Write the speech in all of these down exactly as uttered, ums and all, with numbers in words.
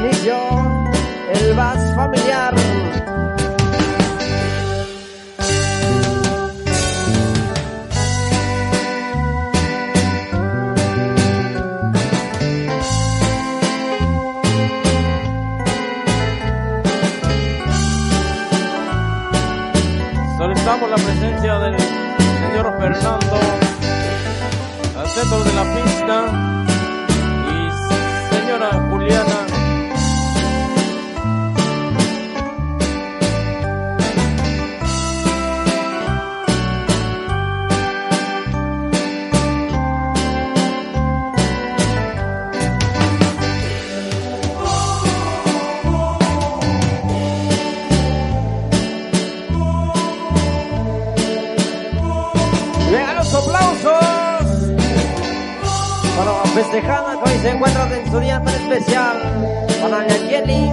inicio el vals familiar. Solicitamos la presencia del señor Fernando al centro de la pista y señora Juliana. Aplausos para la festejada que hoy se encuentra en su día tan especial, para la Jenny.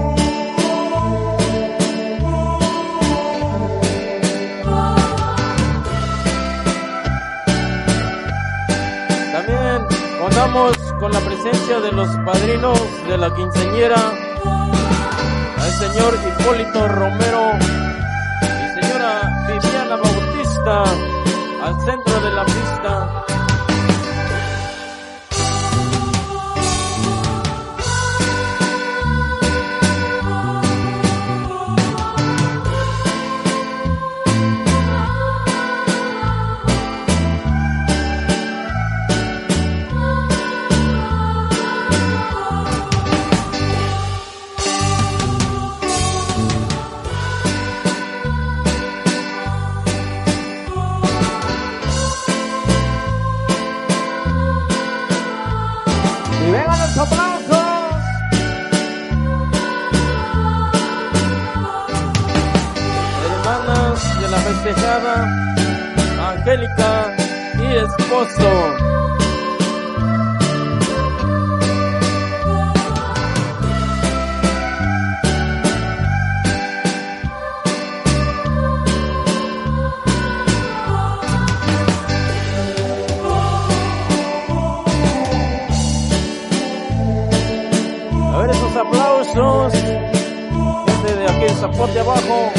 También contamos con la presencia de los padrinos de la quinceañera, el señor Hipólito Romero y señora Viviana Bautista al centro de la pista. Festejada Angélica y esposo. A ver esos aplausos desde aquí el Zapote abajo.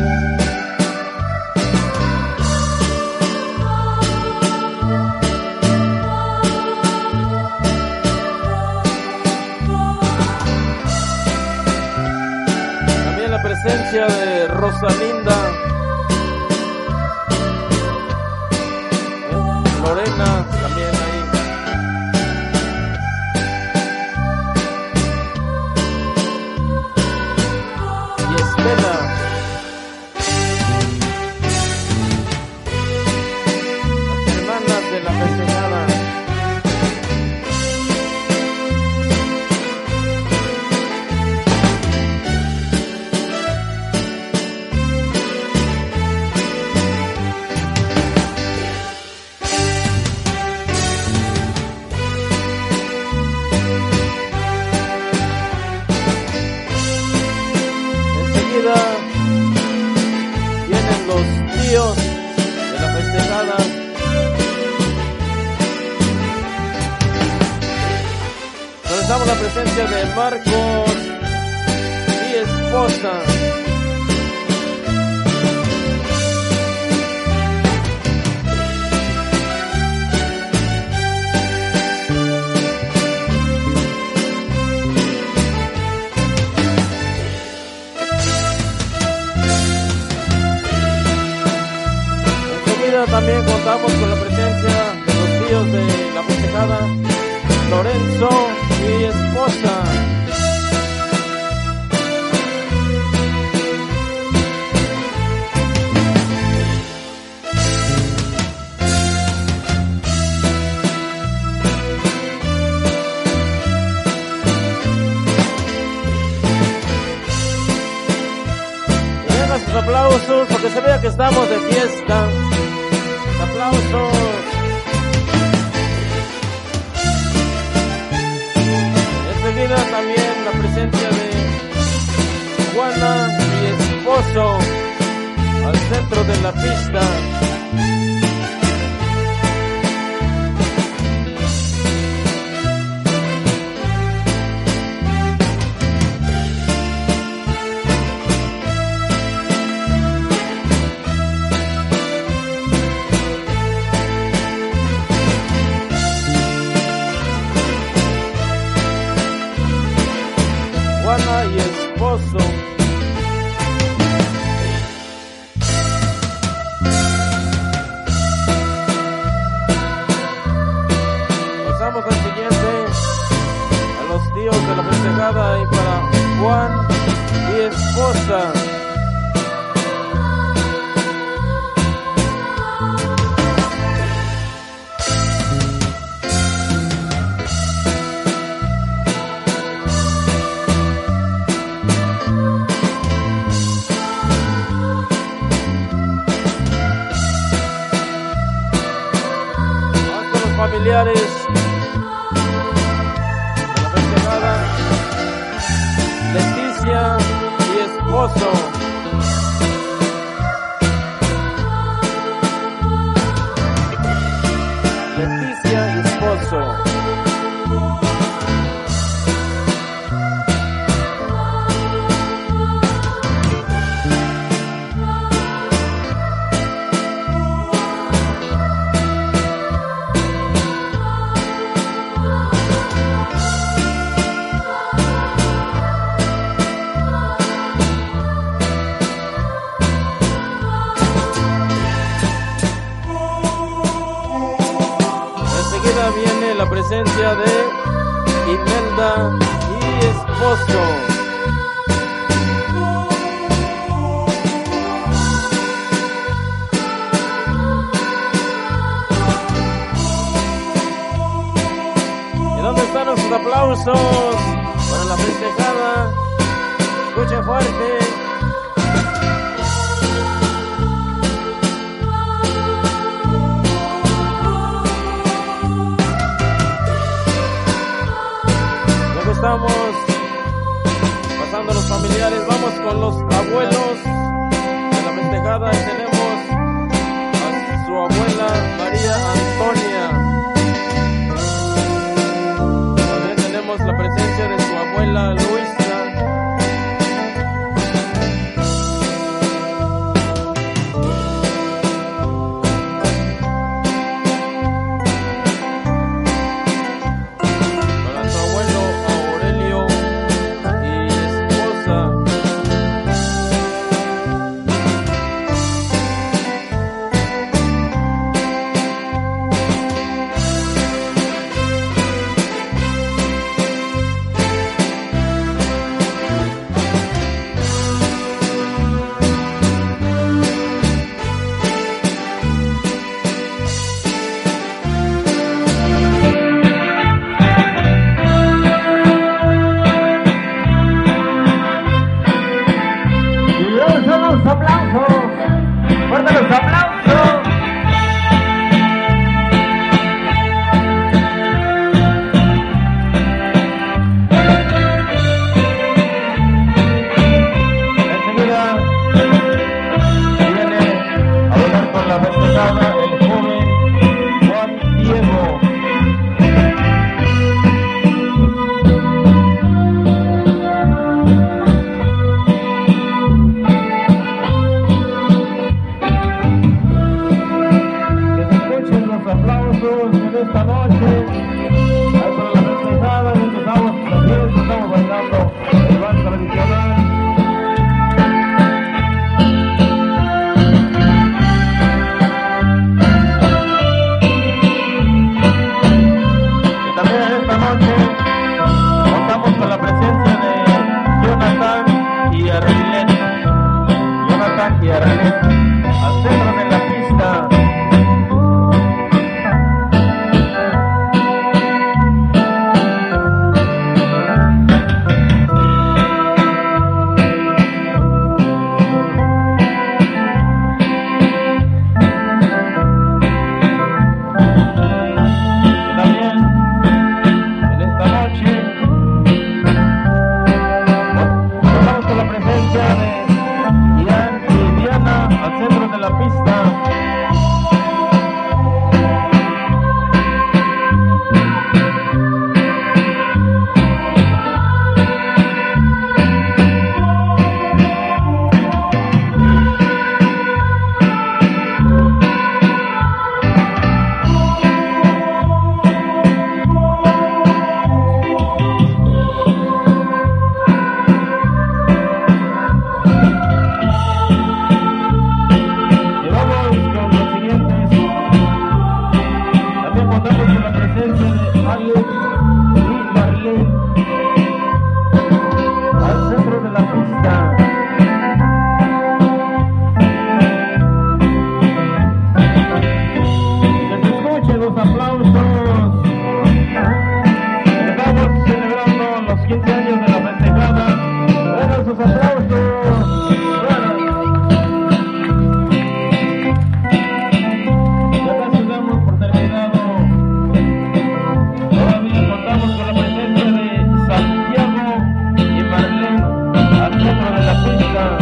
Presencia de Rosalinda, Lorena también ahí. Y Estela. Las hermanas de la festejada. Vienen los tíos de la festejada. Comenzamos la presencia de Marcos y esposa. También contamos con la presencia de los tíos de la festejada, Lorenzo y esposa. Y den sus aplausos porque se vea que estamos de fiesta. Aplausos. Enseguida también la presencia de Juana y esposo al centro de la pista. Juana y esposo. Pasamos al siguiente, a los tíos de la festejada y para Juan y esposa. Familiares de la festejada, Leticia y esposo. Leticia y esposo. Viene la presencia de Imelda y esposo. ¿Y dónde están nuestros aplausos para la festejada? Escuchen fuerte. Estamos pasando a los familiares, vamos con los abuelos de la festejada y tenemos a su abuela María Antonia. También tenemos la presencia de su abuela Luisa. sus aplausos. Ya casi damos por terminado. Todavía contamos con la presencia de Santiago y Marlene al centro de la pista.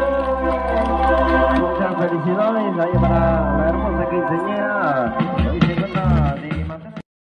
Felicidades ahí para la hermosa quinceañera.